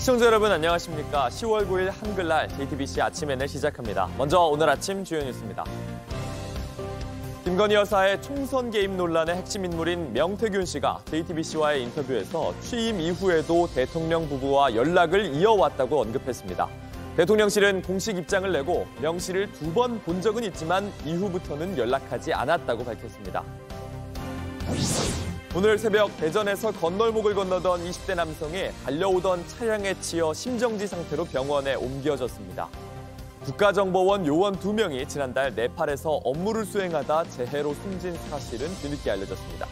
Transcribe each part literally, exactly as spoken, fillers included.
시청자 여러분 안녕하십니까. 시월 구일 한글날 제이티비씨 아침 엔 엘 시작합니다. 먼저 오늘 아침 주요 뉴스입니다. 김건희 여사의 총선 개입 논란의 핵심 인물인 명태균 씨가 제이티비씨와의 인터뷰에서 취임 이후에도 대통령 부부와 연락을 이어왔다고 언급했습니다. 대통령실은 공식 입장을 내고 명 씨를 두 번 본 적은 있지만 이후부터는 연락하지 않았다고 밝혔습니다. 오늘 새벽 대전에서 건널목을 건너던 이십 대 남성이 달려오던 차량에 치여 심정지 상태로 병원에 옮겨졌습니다. 국가정보원 요원 두 명이 지난달 네팔에서 업무를 수행하다 재해로 숨진 사실은 뒤늦게 알려졌습니다.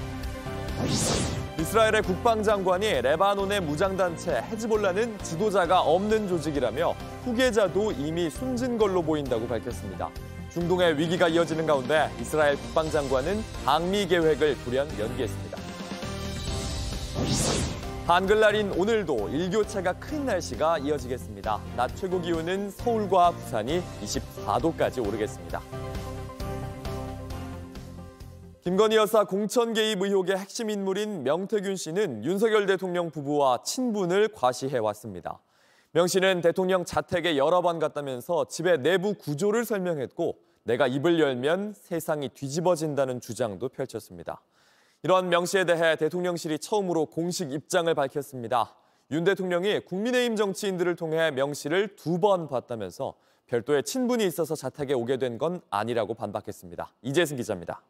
이스라엘의 국방장관이 레바논의 무장단체 헤즈볼라는 지도자가 없는 조직이라며 후계자도 이미 숨진 걸로 보인다고 밝혔습니다. 중동의 위기가 이어지는 가운데 이스라엘 국방장관은 방미 계획을 돌연 연기했습니다. 한글날인 오늘도 일교차가 큰 날씨가 이어지겠습니다. 낮 최고 기온은 서울과 부산이 이십사 도까지 오르겠습니다. 김건희 여사 공천 개입 의혹의 핵심 인물인 명태균 씨는 윤석열 대통령 부부와 친분을 과시해왔습니다. 명 씨는 대통령 자택에 여러 번 갔다면서 집의 내부 구조를 설명했고 내가 입을 열면 세상이 뒤집어진다는 주장도 펼쳤습니다. 이런 명 씨에 대해 대통령실이 처음으로 공식 입장을 밝혔습니다. 윤 대통령이 국민의힘 정치인들을 통해 명 씨를 두 번 봤다면서 별도의 친분이 있어서 자택에 오게 된 건 아니라고 반박했습니다. 이재승 기자입니다.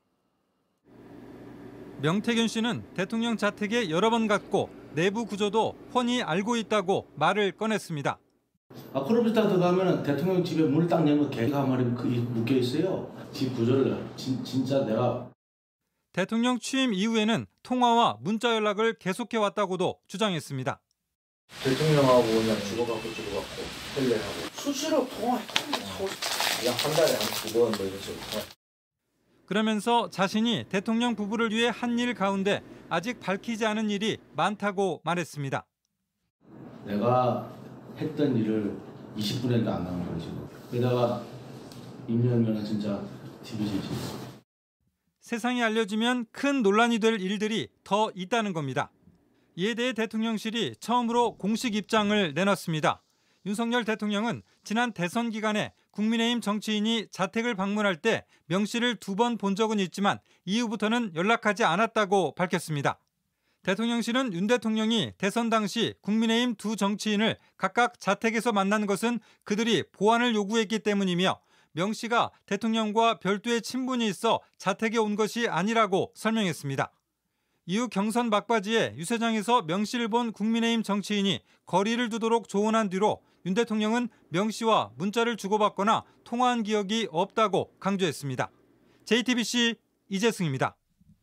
명태균 씨는 대통령 자택에 여러 번 갔고 내부 구조도 훤히 알고 있다고 말을 꺼냈습니다. 아, 코르비타 들어가면 대통령 집에 문을 딱 열면 개가 한 마리 묶여 있어요. 집 구조를 진, 진짜 내가. 대통령 취임 이후에는 통화와 문자 연락을 계속해왔다고도 주장했습니다. 대통령하고 그냥 주고받고 주고받고 헬레하고 수시로 통화하고 약 한 달에 한 두 번 뭐 이런 식으로 통화. 그러면서 자신이 대통령 부부를 위해 한 일 가운데 아직 밝히지 않은 일이 많다고 말했습니다. 내가 했던 일을 이십 분에도 안 나온 거지. 게다가 임명면은 진짜 티비제지. 세상에 알려지면 큰 논란이 될 일들이 더 있다는 겁니다. 이에 대해 대통령실이 처음으로 공식 입장을 내놨습니다. 윤석열 대통령은 지난 대선 기간에 국민의힘 정치인이 자택을 방문할 때 명 씨를 두 번 본 적은 있지만 이후부터는 연락하지 않았다고 밝혔습니다. 대통령실은 윤 대통령이 대선 당시 국민의힘 두 정치인을 각각 자택에서 만난 것은 그들이 보안을 요구했기 때문이며 명 씨가 대통령과 별도의 친분이 있어 자택에 온 것이 아니라고 설명했습니다. 이후 경선 막바지에 유세장에서 명 씨를 본 국민의힘 정치인이 거리를 두도록 조언한 뒤로 윤 대통령은 명 씨와 문자를 주고받거나 통화한 기억이 없다고 강조했습니다. 제이티비씨 이재승입니다.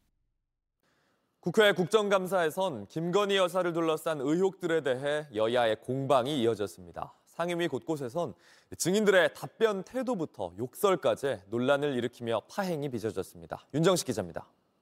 국회 국정감사에선 김건희 여사를 둘러싼 의혹들에 대해 여야의 공방이 이어졌습니다. 상임위 곳곳에선 증인들의 답변 태도부터 욕설까지 논란을 일으키며 파행이 빚어졌습니다. 윤정식 기자입니다.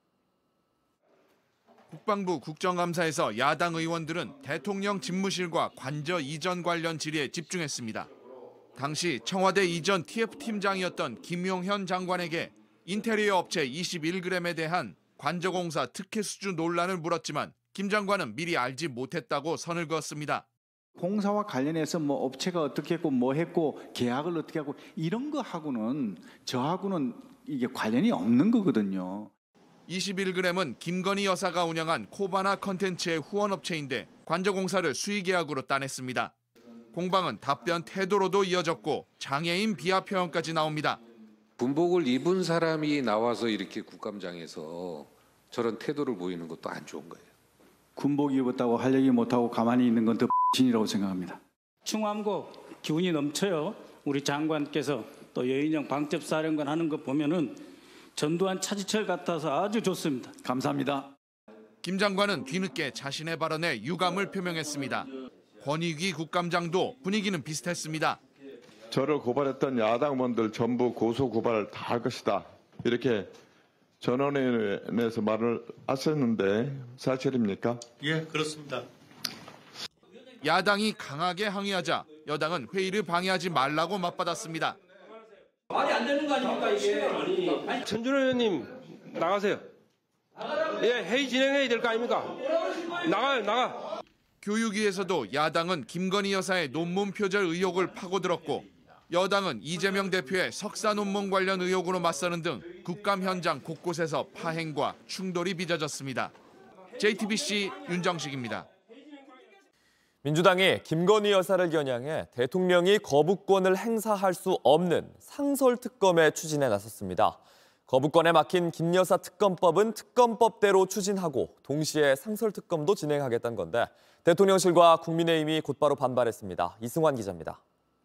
국방부 국정감사에서 야당 의원들은 대통령 집무실과 관저 이전 관련 질의에 집중했습니다. 당시 청와대 이전 티에프팀장이었던 김용현 장관에게 인테리어 업체 이십일 그램에 대한 관저공사 특혜 수주 논란을 물었지만 김 장관은 미리 알지 못했다고 선을 그었습니다. 공사와 관련해서 뭐 업체가 어떻게 했고 뭐 했고 계약을 어떻게 하고 이런 거 하고는 저하고는 이게 관련이 없는 거거든요. 이십일 그램은 김건희 여사가 운영한 코바나 컨텐츠의 후원업체인데 관저공사를 수의계약으로 따냈습니다. 공방은 답변 태도로도 이어졌고 장애인 비하 표현까지 나옵니다. 군복을 입은 사람이 나와서 이렇게 국감장에서 저런 태도를 보이는 것도 안 좋은 거예요. 군복 입었다고 할 얘기 못하고 가만히 있는 건 더 X이라고 생각합니다. 충암고 기운이 넘쳐요. 우리 장관께서 또 여인영 방첩사령관 하는 거 보면은 전두환 차지철 같아서 아주 좋습니다. 감사합니다. 김 장관은 뒤늦게 자신의 발언에 유감을 표명했습니다. 권익위 국감장도 분위기는 비슷했습니다. 저를 고발했던 야당 의원들 전부 고소 고발 다 할 것이다. 이렇게 전원위원회에서 말을 하셨는데 사실입니까? 예, 그렇습니다. 야당이 강하게 항의하자 여당은 회의를 방해하지 말라고 맞받았습니다. 말이 안 되는 거 아닙니까 이게? 아니. 전준호 의원님 나가세요. 예, 회의 진행해야 될 거 아닙니까? 나가요, 나가. 교육위에서도 야당은 김건희 여사의 논문 표절 의혹을 파고들었고 여당은 이재명 대표의 석사 논문 관련 의혹으로 맞서는 등 국감 현장 곳곳에서 파행과 충돌이 빚어졌습니다. 제이티비씨 윤정식입니다. 민주당이 김건희 여사를 겨냥해 대통령이 거부권을 행사할 수 없는 상설특검에 추진에 나섰습니다. 거부권에 막힌 김 여사 특검법은 특검법대로 추진하고 동시에 상설특검도 진행하겠다는 건데 대통령실과 국민의힘이 곧바로 반발했습니다. 이승환 기자입니다.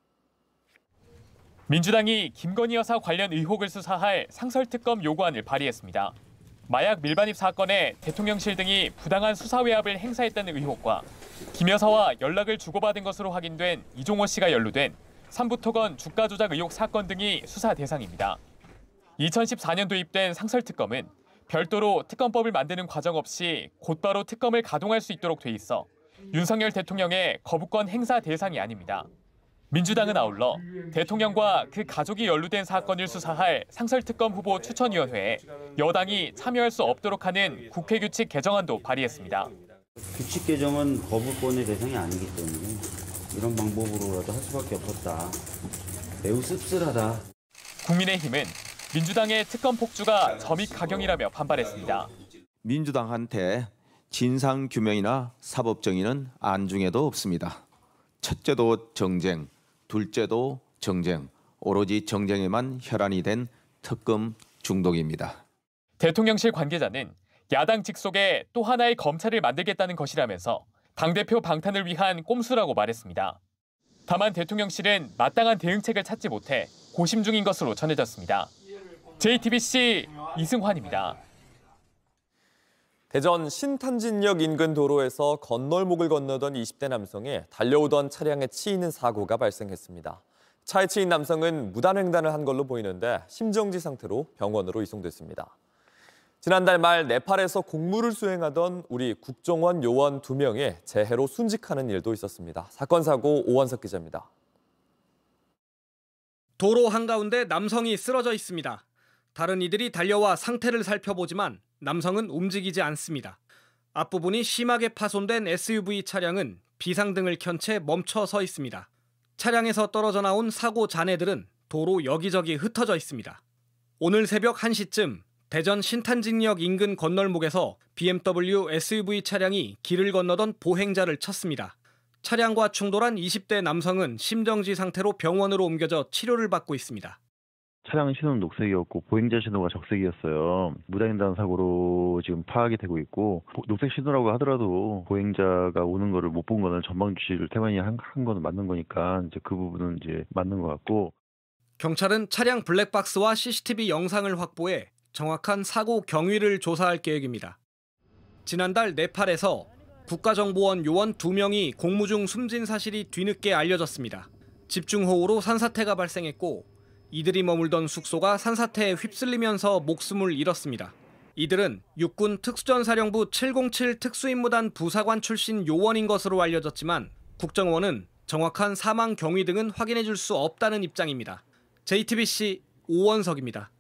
민주당이 김건희 여사 관련 의혹을 수사할 상설특검 요구안을 발의했습니다. 마약 밀반입 사건에 대통령실 등이 부당한 수사 외압을 행사했다는 의혹과 김 여사와 연락을 주고받은 것으로 확인된 이종호 씨가 연루된 삼부토건 주가 조작 의혹 사건 등이 수사 대상입니다. 이천십사 년 도입된 상설특검은 별도로 특검법을 만드는 과정 없이 곧바로 특검을 가동할 수 있도록 돼 있어 윤석열 대통령의 거부권 행사 대상이 아닙니다. 민주당은 아울러 대통령과 그 가족이 연루된 사건을 수사할 상설특검 후보 추천위원회에 여당이 참여할 수 없도록 하는 국회 규칙 개정안도 발의했습니다. 규칙 개정은 거부권의 대상이 아니기 때문에 이런 방법으로라도 할 수밖에 없었다. 매우 씁쓸하다. 국민의힘은 민주당의 특검 폭주가 점입가경이라며 반발했습니다. 민주당한테 진상규명이나 사법정의는 안중에도 없습니다. 첫째도 정쟁, 둘째도 정쟁, 오로지 정쟁에만 혈안이 된 특검 중독입니다. 대통령실 관계자는 야당 직속에 또 하나의 검찰을 만들겠다는 것이라면서 당대표 방탄을 위한 꼼수라고 말했습니다. 다만 대통령실은 마땅한 대응책을 찾지 못해 고심 중인 것으로 전해졌습니다. 제이티비씨 이승환입니다. 대전 신탄진역 인근 도로에서 건널목을 건너던 이십 대 남성이 달려오던 차량에 치이는 사고가 발생했습니다. 차에 치인 남성은 무단횡단을 한 걸로 보이는데 심정지 상태로 병원으로 이송됐습니다. 지난달 말 네팔에서 공무를 수행하던 우리 국정원 요원 두 명이 재해로 순직하는 일도 있었습니다. 사건 사고 오원석 기자입니다. 도로 한가운데 남성이 쓰러져 있습니다. 다른 이들이 달려와 상태를 살펴보지만 남성은 움직이지 않습니다. 앞부분이 심하게 파손된 에스유브이 차량은 비상등을 켠 채 멈춰 서 있습니다. 차량에서 떨어져 나온 사고 잔해들은 도로 여기저기 흩어져 있습니다. 오늘 새벽 한 시쯤 대전 신탄진역 인근 건널목에서 비엠더블유 에스유브이 차량이 길을 건너던 보행자를 쳤습니다. 차량과 충돌한 이십 대 남성은 심정지 상태로 병원으로 옮겨져 치료를 받고 있습니다. 차량 신호는 녹색이었고 보행자 신호가 적색이었어요. 무단횡단 사고로 지금 파악이 되고 있고 녹색 신호라고 하더라도 보행자가 오는 거를 못 본 거는 전방 주시를 태만히 한, 한 거는 맞는 거니까 이제 그 부분은 이제 맞는 것 같고. 경찰은 차량 블랙박스와 씨씨티비 영상을 확보해 정확한 사고 경위를 조사할 계획입니다. 지난달 네팔에서 국가정보원 요원 두 명이 공무 중 숨진 사실이 뒤늦게 알려졌습니다. 집중호우로 산사태가 발생했고 이들이 머물던 숙소가 산사태에 휩쓸리면서 목숨을 잃었습니다. 이들은 육군 특수전사령부 칠공칠 특수임무단 부사관 출신 요원인 것으로 알려졌지만 국정원은 정확한 사망 경위 등은 확인해 줄 수 없다는 입장입니다. 제이티비씨 오원석입니다.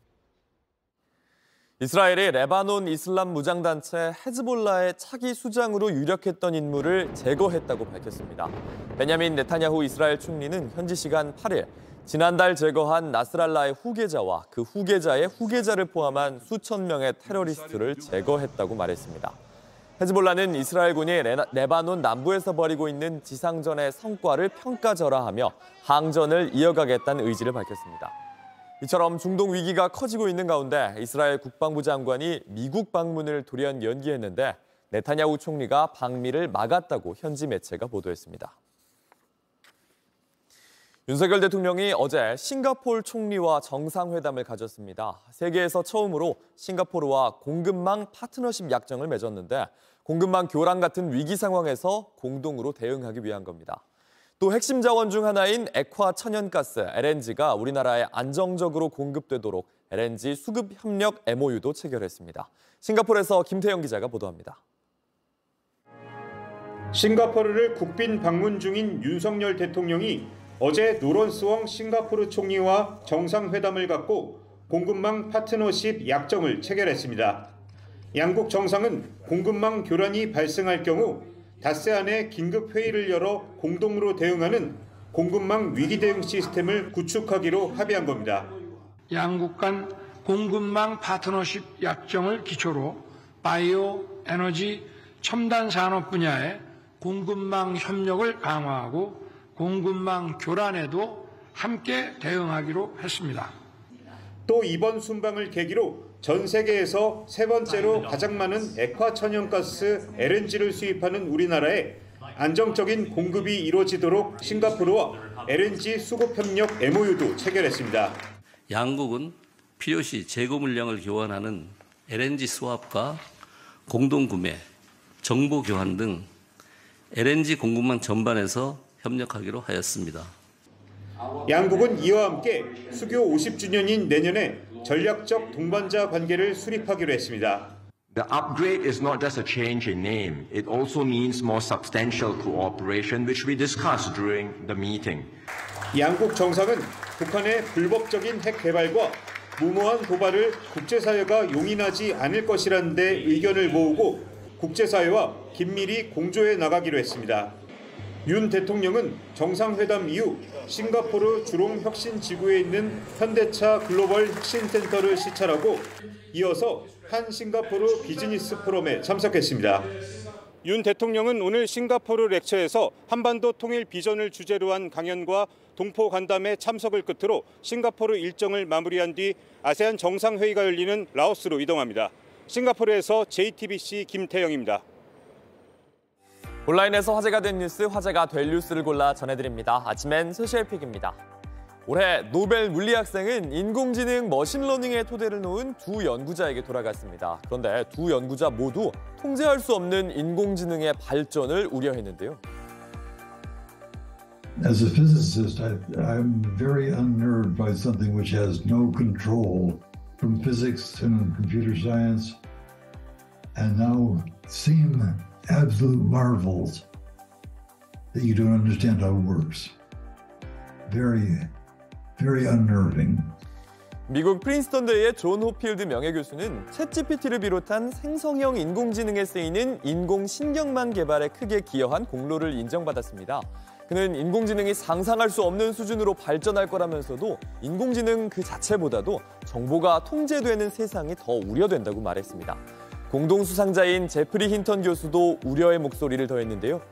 이스라엘이 레바논 이슬람 무장단체 헤즈볼라의 차기 수장으로 유력했던 인물을 제거했다고 밝혔습니다. 베냐민 네타냐후 이스라엘 총리는 현지 시간 팔 일 지난달 제거한 나스랄라의 후계자와 그 후계자의 후계자를 포함한 수천 명의 테러리스트를 제거했다고 말했습니다. 헤즈볼라는 이스라엘군이 레, 레바논 남부에서 벌이고 있는 지상전의 성과를 평가절하하며 항전을 이어가겠다는 의지를 밝혔습니다. 이처럼 중동 위기가 커지고 있는 가운데 이스라엘 국방부 장관이 미국 방문을 돌연 연기했는데 네타냐후 총리가 방미를 막았다고 현지 매체가 보도했습니다. 윤석열 대통령이 어제 싱가포르 총리와 정상회담을 가졌습니다. 세계에서 처음으로 싱가포르와 공급망 파트너십 약정을 맺었는데 공급망 교란 같은 위기 상황에서 공동으로 대응하기 위한 겁니다. 또 핵심 자원 중 하나인 액화 천연가스 엘엔지가 우리나라에 안정적으로 공급되도록 엘엔지 수급 협력 엠오유도 체결했습니다. 싱가포르에서 김태영 기자가 보도합니다. 싱가포르를 국빈 방문 중인 윤석열 대통령이 어제 노런스웡 싱가포르 총리와 정상회담을 갖고 공급망 파트너십 약정을 체결했습니다. 양국 정상은 공급망 교란이 발생할 경우 닷새 긴급 회의를 열어 공동으로 대응하는 공급망 위기 대응 시스템을 구축하기로 합의한 겁니다. 양국 간 공급망 파트너십 약정을 기초로 바이오, 에너지, 첨단 산업 분야의 공급망 협력을 강화하고 공급망 교란에도 함께 대응하기로 했습니다. 또 이번 순방을 계기로 전 세계에서 세 번째로 가장 많은 액화 천연가스 엘엔지를 수입하는 우리나라에 안정적인 공급이 이루어지도록 싱가포르와 엘엔지 수급 협력 엠오유도 체결했습니다. 양국은 필요시 재고 물량을 교환하는 엘엔지 스왑과 공동 구매, 정보 교환 등 엘엔지 공급망 전반에서 협력하기로 하였습니다. 양국은 이와 함께 수교 오십 주년인 내년에 전략적 동반자 관계를 수립하기로 했습니다. The upgrade is not just a change in name. It also means more substantial cooperation, which we discussed during the meeting. 양국 정상은 북한의 불법적인 핵 개발과 무모한 도발을 국제사회가 용인하지 않을 것이라는 데 의견을 모으고 국제사회와 긴밀히 공조해 나가기로 했습니다. 윤 대통령은 정상회담 이후 싱가포르 주롱 혁신지구에 있는 현대차 글로벌 혁신센터를 시찰하고 이어서 한 싱가포르 비즈니스 포럼에 참석했습니다. 윤 대통령은 오늘 싱가포르 렉처에서 한반도 통일 비전을 주제로 한 강연과 동포 간담회 참석을 끝으로 싱가포르 일정을 마무리한 뒤 아세안 정상회의가 열리는 라오스로 이동합니다. 싱가포르에서 제이티비씨 김태영입니다. 온라인에서 화제가 된 뉴스, 화제가 될 뉴스를 골라 전해드립니다. 아침엔 소셜픽입니다. 올해 노벨 물리학상은 인공지능 머신러닝에 토대를 놓은 두 연구자에게 돌아갔습니다. 그런데 두 연구자 모두 통제할 수 없는 인공지능의 발전을 우려했는데요. As a physicist, I, I'm very unnerved by something which has no control, from physics and computer science, and now seem absolute marvels that you don't understand how it works. Very, very unnerving. 미국 프린스턴대의 존 호필드 명예교수는 챗지피티를 비롯한 생성형 인공지능에 쓰이는 인공신경망 개발에 크게 기여한 공로를 인정받았습니다. 그는 인공지능이 상상할 수 없는 수준으로 발전할 거라면서도 인공지능 그 자체보다도 정보가 통제되는 세상이 더 우려된다고 말했습니다. 공동 수상자인 제프리 힌턴 교수도 우려의 목소리를 더했는데요.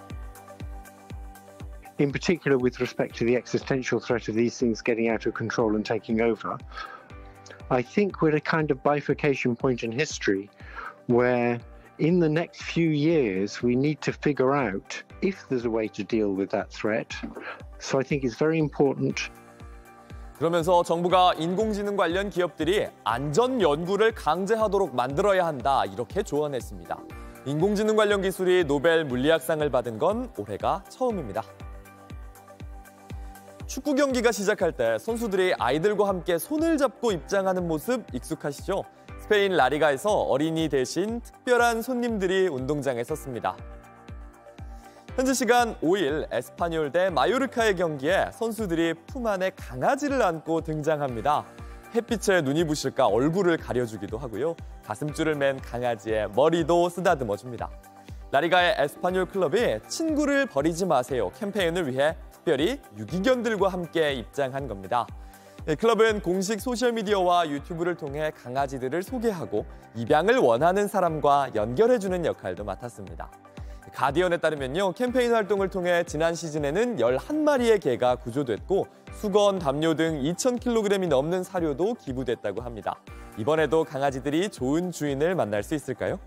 In particular, with respect to the existential threat of these things getting out of control and taking over, I think we're at a kind of bifurcation point in history where in the next few years we need to figure out if there's a way to deal with that threat. So I think it's very important. 그러면서 정부가 인공지능 관련 기업들이 안전 연구를 강제하도록 만들어야 한다, 이렇게 조언했습니다. 인공지능 관련 기술이 노벨 물리학상을 받은 건 올해가 처음입니다. 축구 경기가 시작할 때 선수들이 아이들과 함께 손을 잡고 입장하는 모습 익숙하시죠? 스페인 라리가에서 어린이 대신 특별한 손님들이 운동장에 섰습니다. 현지 시간 오 일 에스파뇰 대 마요르카의 경기에 선수들이 품 안에 강아지를 안고 등장합니다. 햇빛에 눈이 부실까 얼굴을 가려주기도 하고요. 가슴줄을 맨 강아지의 머리도 쓰다듬어줍니다. 라리가의 에스파뇰 클럽이 친구를 버리지 마세요 캠페인을 위해 특별히 유기견들과 함께 입장한 겁니다. 클럽은 공식 소셜미디어와 유튜브를 통해 강아지들을 소개하고 입양을 원하는 사람과 연결해주는 역할도 맡았습니다. 가디언에 따르면요, 캠페인 활동을 통해 지난 시즌에는 열한 마리의 개가 구조됐고 수건, 담요 등 이천 킬로그램이 넘는 사료도 기부됐다고 합니다. 이번에도 강아지들이 좋은 주인을 만날 수 있을까요?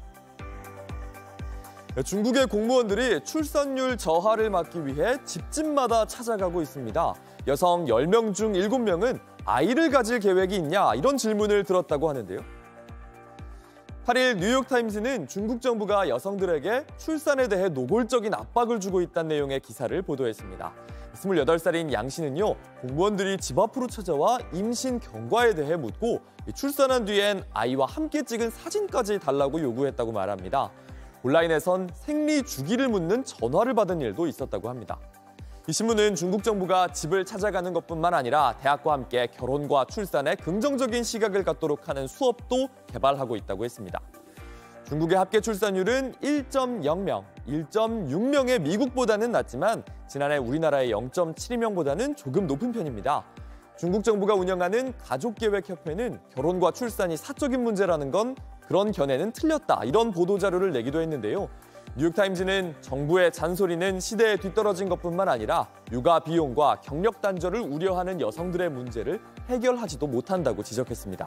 중국의 공무원들이 출산율 저하를 막기 위해 집집마다 찾아가고 있습니다. 여성 열 명 중 일곱 명은 아이를 가질 계획이 있냐, 이런 질문을 들었다고 하는데요. 팔 일 뉴욕타임스는 중국 정부가 여성들에게 출산에 대해 노골적인 압박을 주고 있다는 내용의 기사를 보도했습니다. 스물여덟 살인 양 씨는요, 공무원들이 집 앞으로 찾아와 임신 경과에 대해 묻고 출산한 뒤엔 아이와 함께 찍은 사진까지 달라고 요구했다고 말합니다. 온라인에선 생리 주기를 묻는 전화를 받은 일도 있었다고 합니다. 이 신문은 중국 정부가 집을 찾아가는 것뿐만 아니라 대학과 함께 결혼과 출산에 긍정적인 시각을 갖도록 하는 수업도 개발하고 있다고 했습니다. 중국의 합계 출산율은 일 점 영 명, 일 점 육 명의 미국보다는 낮지만 지난해 우리나라의 영 점 칠이 명보다는 조금 높은 편입니다. 중국 정부가 운영하는 가족계획협회는 결혼과 출산이 사적인 문제라는 건 그런 견해는 틀렸다, 이런 보도자료를 내기도 했는데요. 뉴욕타임즈는 정부의 잔소리는 시대에 뒤떨어진 것뿐만 아니라 육아 비용과 경력 단절을 우려하는 여성들의 문제를 해결하지도 못한다고 지적했습니다.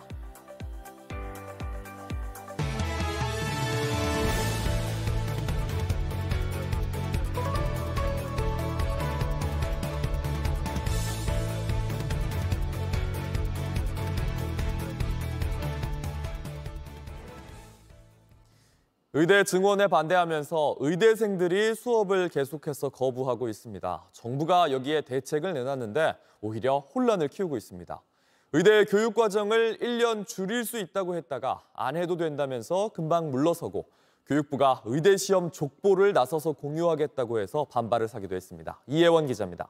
의대 증원에 반대하면서 의대생들이 수업을 계속해서 거부하고 있습니다. 정부가 여기에 대책을 내놨는데 오히려 혼란을 키우고 있습니다. 의대 교육 과정을 일 년 줄일 수 있다고 했다가 안 해도 된다면서 금방 물러서고 교육부가 의대 시험 족보를 나서서 공유하겠다고 해서 반발을 사기도 했습니다. 이혜원 기자입니다.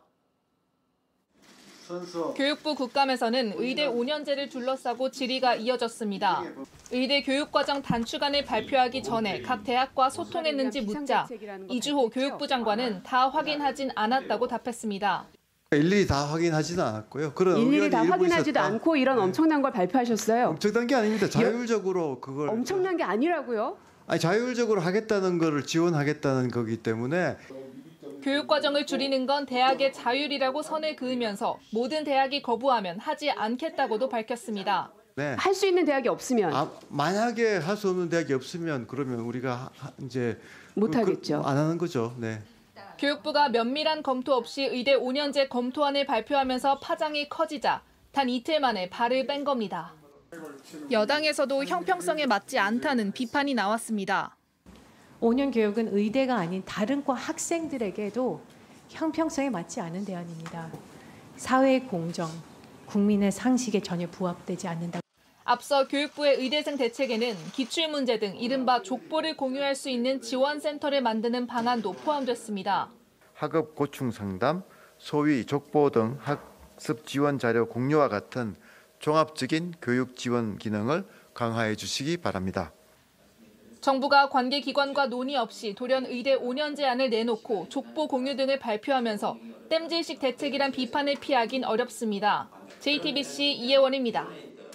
교육부 국감에서는 의대 오 년제를 둘러싸고 질의가 이어졌습니다. 의대 교육과정 단축안을 발표하기 전에 각 대학과 소통했는지 묻자 이주호 교육부 장관은 다 확인하진 않았다고 답했습니다. 일일이 다 확인하지는 않았고요. 그런 일일이 다 확인하지도 있었다. 않고 이런 엄청난 걸 발표하셨어요. 엄청난 게 아닙니다. 자율적으로 그걸 엄청난 게 아니라고요? 아니 자율적으로 하겠다는 거를 지원하겠다는 거기 때문에 교육과정을 줄이는 건 대학의 자율이라고 선을 그으면서 모든 대학이 거부하면 하지 않겠다고도 밝혔습니다. 네. 할 수 있는 대학이 없으면 아, 만약에 할 수 없는 대학이 없으면 그러면 우리가 하, 이제 못 하겠죠. 그, 안 하는 거죠. 네. 교육부가 면밀한 검토 없이 의대 오 년제 검토안을 발표하면서 파장이 커지자 단 이틀 만에 발을 뺀 겁니다. 여당에서도 형평성에 맞지 않다는 비판이 나왔습니다. 오 년 교육은 의대가 아닌 다른 과 학생들에게도 형평성에 맞지 않은 대안입니다. 사회의 공정, 국민의 상식에 전혀 부합되지 않는다. 앞서 교육부의 의대생 대책에는 기출문제 등 이른바 족보를 공유할 수 있는 지원센터를 만드는 방안도 포함됐습니다. 학업 고충 상담, 소위 족보 등 학습 지원 자료 공유와 같은 종합적인 교육 지원 기능을 강화해 주시기 바랍니다. 정부가 관계기관과 논의 없이 돌연 의대 오 년제안을 내놓고 족보 공유 등을 발표하면서 땜질식 대책이란 비판을 피하긴 어렵습니다. 제이티비씨 이혜원입니다.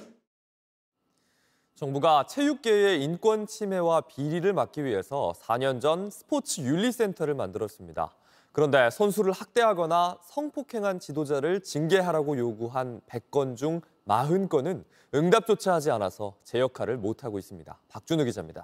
정부가 체육계의 인권 침해와 비리를 막기 위해서 사 년 전 스포츠 윤리센터를 만들었습니다. 그런데 선수를 학대하거나 성폭행한 지도자를 징계하라고 요구한 백 건 중 사십 건은 응답조차 하지 않아서 제 역할을 못하고 있습니다. 박준우 기자입니다.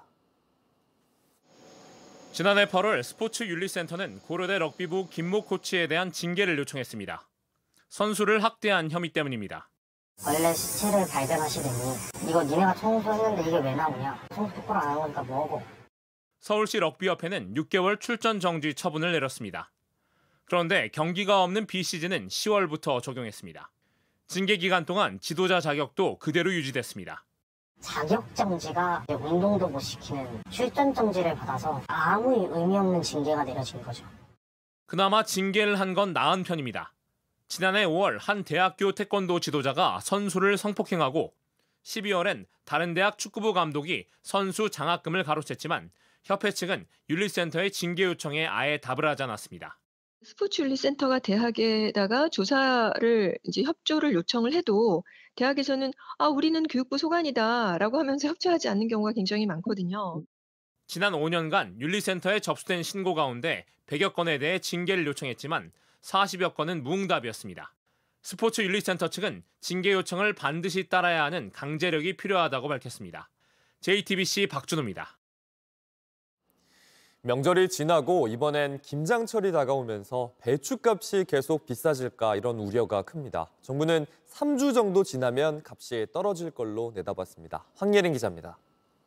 지난해 팔월 스포츠윤리센터는 고려대 럭비부 김모 코치에 대한 징계를 요청했습니다. 선수를 학대한 혐의 때문입니다. 원래 시체를 발견하시더니 이거 니네가 청소했는데 이게 왜 나오냐. 청소 똑바로 안 하는 거니까 뭐고. 서울시 럭비협회는 육 개월 출전 정지 처분을 내렸습니다. 그런데 경기가 없는 비시즌은 시월부터 적용했습니다. 징계 기간 동안 지도자 자격도 그대로 유지됐습니다. 자격 정지가 운동도 못 시키는 출전 정지를 받아서 아무 의미 없는 징계가 내려진 거죠. 그나마 징계를 한 건 나은 편입니다. 지난해 오월 한 대학교 태권도 지도자가 선수를 성폭행하고 십이월엔 다른 대학 축구부 감독이 선수 장학금을 가로챘지만 협회 측은 윤리센터의 징계 요청에 아예 답을 하지 않았습니다. 스포츠윤리센터가 대학에다가 조사를 이제 협조를 요청을 해도 대학에서는 아 우리는 교육부 소관이다라고 하면서 협조하지 않는 경우가 굉장히 많거든요. 지난 오 년간 윤리센터에 접수된 신고 가운데 백여 건에 대해 징계를 요청했지만 사십여 건은 무응답이었습니다. 스포츠윤리센터 측은 징계 요청을 반드시 따라야 하는 강제력이 필요하다고 밝혔습니다. 제이티비씨 박준호입니다. 명절이 지나고 이번엔 김장철이 다가오면서 배추값이 계속 비싸질까 이런 우려가 큽니다. 정부는 삼 주 정도 지나면 값이 떨어질 걸로 내다봤습니다. 황예린 기자입니다.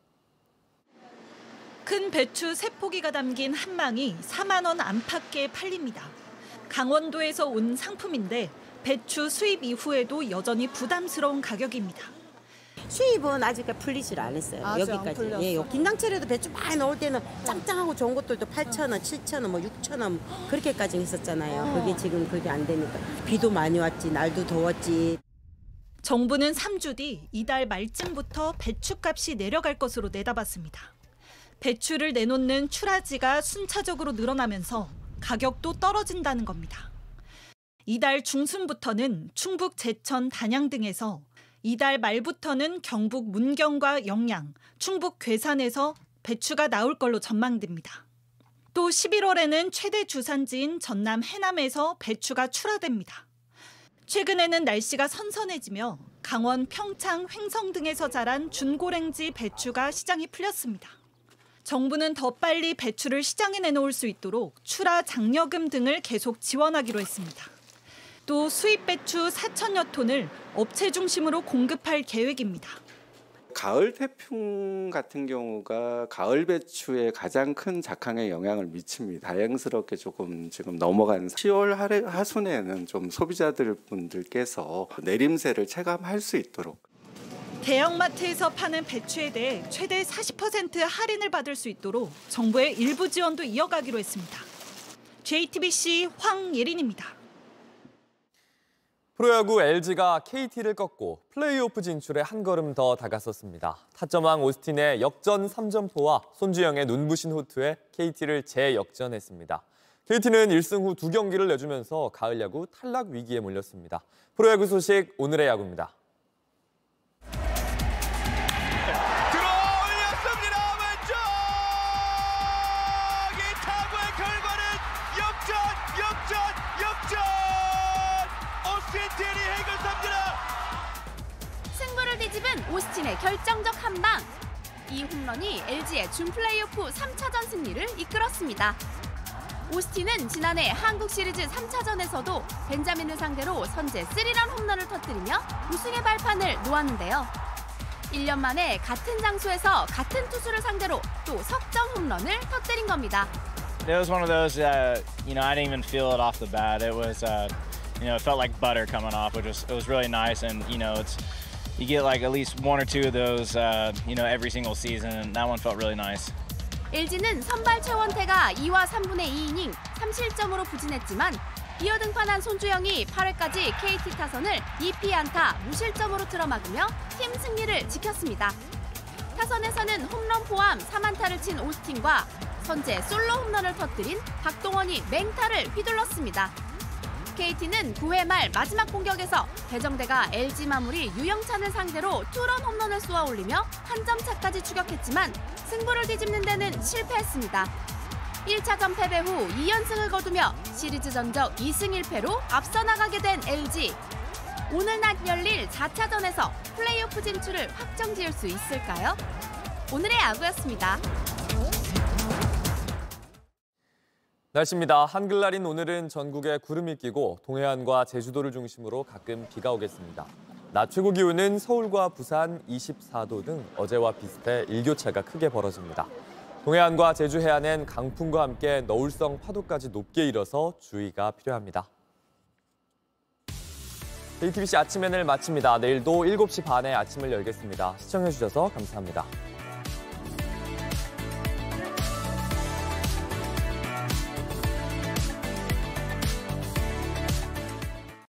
큰 배추 세 포기가 담긴 한 망이 사만 원 안팎에 팔립니다. 강원도에서 온 상품인데 배추 수입 이후에도 여전히 부담스러운 가격입니다. 수입은 아직까지 풀리질 않았어요. 아직 여기까지. 안 예, 김장철에도 배추 많이 넣을 때는 짱짱하고 좋은 것들도 팔천 원, 칠천 원, 뭐 육천 원 그렇게까지 했었잖아요. 그게 지금 그게 안 되니까. 비도 많이 왔지, 날도 더웠지. 정부는 삼 주 뒤 이달 말쯤부터 배추값이 내려갈 것으로 내다봤습니다. 배추를 내놓는 출하지가 순차적으로 늘어나면서 가격도 떨어진다는 겁니다. 이달 중순부터는 충북 제천, 단양 등에서, 이달 말부터는 경북 문경과 영양, 충북 괴산에서 배추가 나올 걸로 전망됩니다. 또 십일월에는 최대 주산지인 전남 해남에서 배추가 출하됩니다. 최근에는 날씨가 선선해지며 강원 평창, 횡성 등에서 자란 준고랭지 배추가 시장이 풀렸습니다. 정부는 더 빨리 배추를 시장에 내놓을 수 있도록 출하 장려금 등을 계속 지원하기로 했습니다. 또 수입 배추 사천여 톤을 업체 중심으로 공급할 계획입니다. 가을 태풍 같은 경우가 가을 배추에 가장 큰 작황에 영향을 미칩니다. 다행스럽게 조금 지금 넘어간 시월 하순에는 좀 소비자들 분들께서 내림세를 체감할 수 있도록. 대형마트에서 파는 배추에 대해 최대 사십 퍼센트 할인을 받을 수 있도록 정부의 일부 지원도 이어가기로 했습니다. 제이티비씨 황예린입니다. 프로야구 엘지가 케이티를 꺾고 플레이오프 진출에 한 걸음 더 다가섰습니다. 타점왕 오스틴의 역전 삼 점포와 손주영의 눈부신 호투에 케이티를 재역전했습니다. 케이티는 일 승 후 두 경기를 내주면서 가을 야구 탈락 위기에 몰렸습니다. 프로야구 소식 오늘의 야구입니다. 들어올렸습니다. 왼쪽! 이 타구의 결과는 역전, 역전, 역전! 오스틴이 해결합니다. 승부를 뒤집은 오스틴의 결정적 한방. 이 홈런이 엘지의 준 플레이오프 삼 차전 승리를 이끌었습니다. 오스틴은 지난해 한국 시리즈 삼 차전에서도 벤자민을 상대로 선제 스리런 홈런을 터뜨리며 우승의 발판을 놓았는데요. 일 년 만에 같은 장소에서 같은 투수를 상대로 또 석점 홈런을 터뜨린 겁니다. It was one of those, uh, you know, I didn't even feel it off the bat. It was, uh, you know, it felt like butter coming off, which was, it was really nice. And, you know, it's, you get like at least one or two of those, uh, you know, every single season. And that one felt really nice. 엘지는 선발 최원태가 이와 삼분의 이 이닝 삼 실점으로 부진했지만 이어 등판한 손주영이 팔 회까지 케이티 타선을 이 피 안타 무실점으로 틀어막으며 팀 승리를 지켰습니다. 타선에서는 홈런 포함 삼 안타를 친 오스틴과 선제 솔로 홈런을 터뜨린 박동원이 맹타를 휘둘렀습니다. 케이티는 구 회 말 마지막 공격에서 배정대가 엘지 마무리 유영찬을 상대로 투런 홈런을 쏘아 올리며 한 점 차까지 추격했지만 승부를 뒤집는 데는 실패했습니다. 일 차전 패배 후 이 연승을 거두며 시리즈 전적 이 승 일 패로 앞서 나가게 된 엘지. 오늘 낮 열릴 사 차전에서 플레이오프 진출을 확정 지을 수 있을까요? 오늘의 야구였습니다. 날씨입니다. 한글날인 오늘은 전국에 구름이 끼고 동해안과 제주도를 중심으로 가끔 비가 오겠습니다. 낮 최고 기온은 서울과 부산 이십사 도 등 어제와 비슷해 일교차가 크게 벌어집니다. 동해안과 제주 해안엔 강풍과 함께 너울성 파도까지 높게 일어서 주의가 필요합니다. 제이티비씨 아침 앤을 마칩니다. 내일도 일곱 시 반에 아침을 열겠습니다. 시청해주셔서 감사합니다.